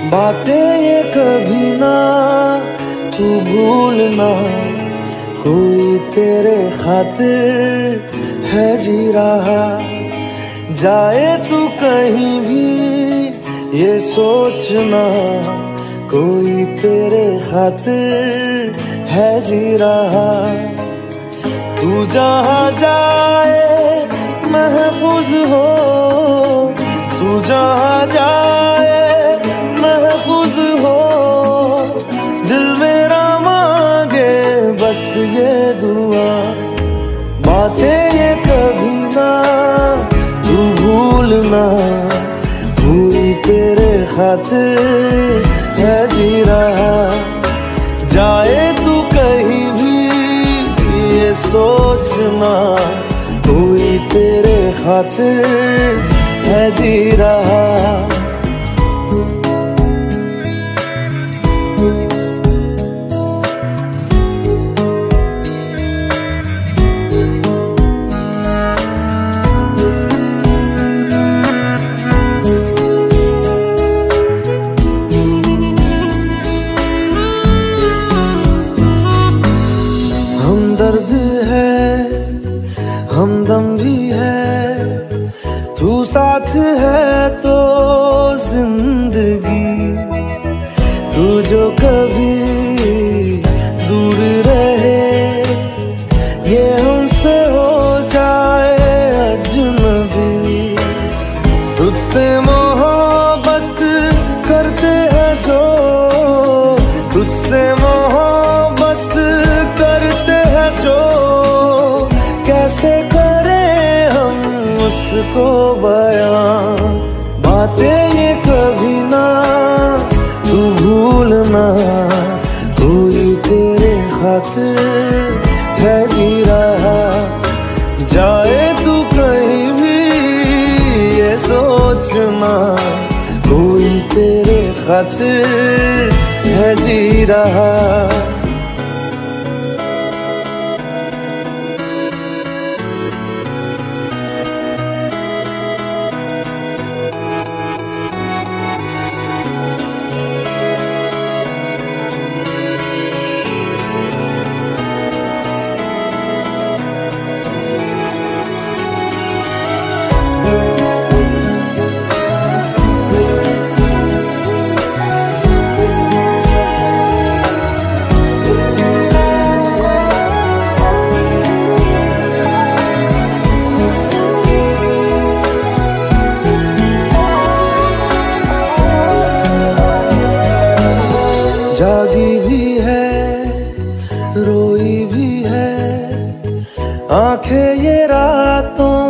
बातें ये कभी ना तू भूलना, कोई तेरे खातिर है जी रहा। जाए तू कहीं भी ये सोचना, कोई तेरे खातिर है जी रहा। तू जहाँ जाए महफूज हो, तू जहाँ जाए महफूज हो। दिल मेरा मांगे बस ये दुआ, बातें ये कभी ना तू भूलना, कोई तेरे खातिर है जी रहा। जाए तू कहीं भी ये सोचना, कोई तेरे खातिर है जी रहा। हमदर्द है, हमदम भी है, तू साथ है तो जिंदगी। तू जो कभी दूर रहे, ये हमसे हो जाए अजनबी। तुझसे मोहब्बत करते हैं जो, तुझसे मोहब्बत करते हैं जो, कैसे करें हम उसको बयां। बातें ये कभी ना तू भूलना, कोई तेरे खातिर है जी रहा। जाए तू कहीं भी ये सोचना, कोई तेरे खातिर है जी रहा। जागी भी है, रोई भी है, आंखें ये रातों